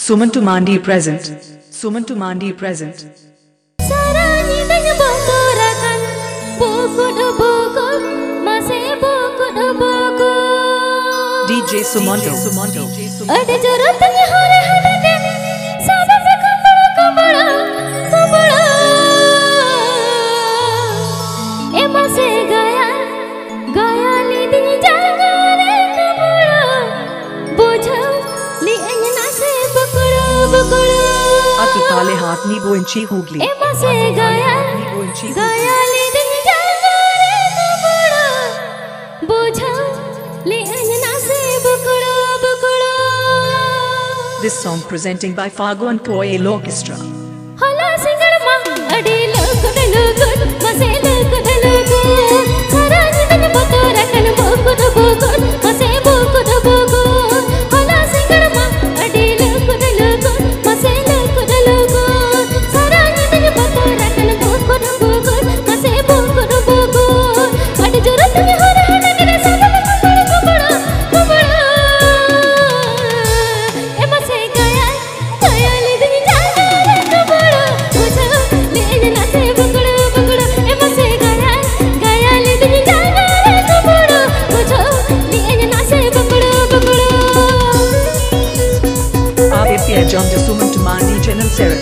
Sumanta Mandi present. Sumanta Mandi present. Sara Nido Batar Akan Lukut Lukut masih lukut lukut. DJ Sumanta. Ada jaratnya hari hari deh, sampai kembali kembali kembali. Masih gaya gaya lidi jangan kembali. Bujau li anya nase bakura bakura. Atu tale हाथ नी वो इंची Hooghly. masih gaya gaya lidi jangan kembali. Bujau li anya nase bakura bakura. This song presenting by Fago and Koel Orchestra. Hala singal ma adi lukut lukut masih lukut lukut. Sara Nido Batar Akan Lukut Lukut masih lukut lukut. Hala singal ma adi lukut lukut masih lukut lukut. Sara Nido Batar Akan Lukut Lukut masih lukut lukut. Ada jaratnya hari hari deh, sampai kembali kembali kembali. Masih gaya gaya lidi jangan kembali. Bujau li anya nase bakura bakura. Masih gaya gaya lidi jangan kembali. Bujau li anya nase bakura bakura. आप ये John जो Sumanta Mandi channel series.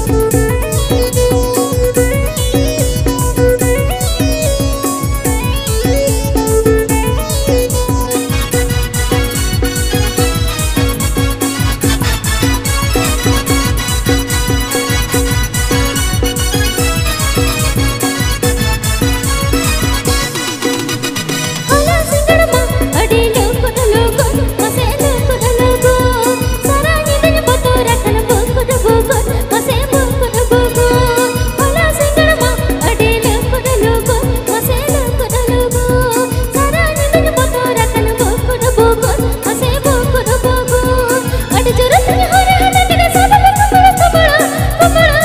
Hala singal ma adi lukut lukut masih lukut lukut. Sara Nido Batar Akan Lukut Lukut masih lukut lukut. Hala singal ma adi lukut lukut masih lukut lukut. Sara Nido Batar Akan Lukut Lukut masih lukut lukut. Ada jaratnya hari hari deh, sampai kembali kembali kembali.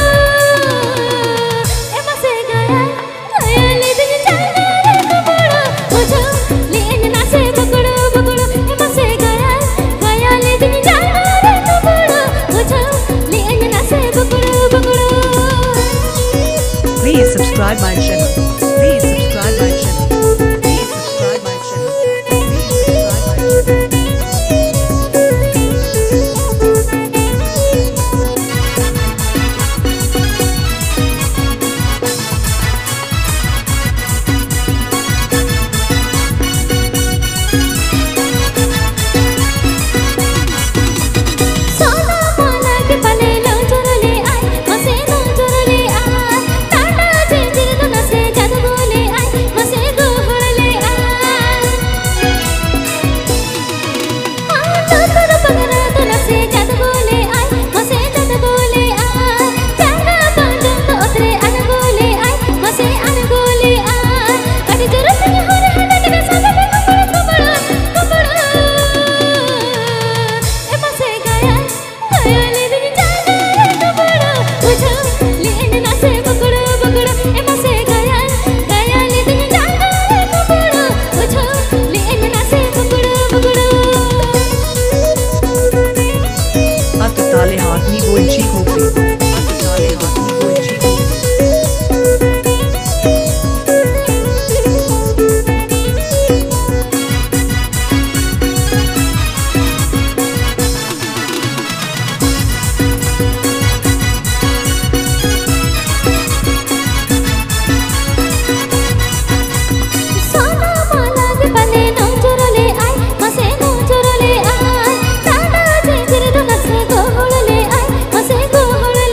Masih gaya gaya lidi jangan kembali. Bujau li anya nase bakura bakura. Masih gaya gaya lidi jangan kembali. Bujau li anya nase bakura bakura. Please subscribe my channel. Please subscribe my channel. Please subscribe my channel. Please subscribe my channel. Sana mala ke pale lonjor le ay, masih lonjor le ay. Tata jinjir do nase jadu le ay, masih gohor le ay. Lukut pagara do nase jadu le ay, masih jadu le ay. Jana bandung do otre anago le ay, masih anago le ay. Ada jaratnya hari hari deh, sampai kembali kembali kembali. Masih gaya gaya lidi jangan kembali. Bujau li anya nase bakura bakura. Masih gaya gaya lidi jangan kembali. Bujau li anya nase bakura bakura. Atu tale हाथ नी वो इंची Hooghly. Atu tale हाथ नी वो इंची Hooghly. Sana mala ke pale lonjor le ay, masih lonjor le ay. Tata jinjir do nase gohor le ay, masih gohor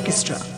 Orchestra.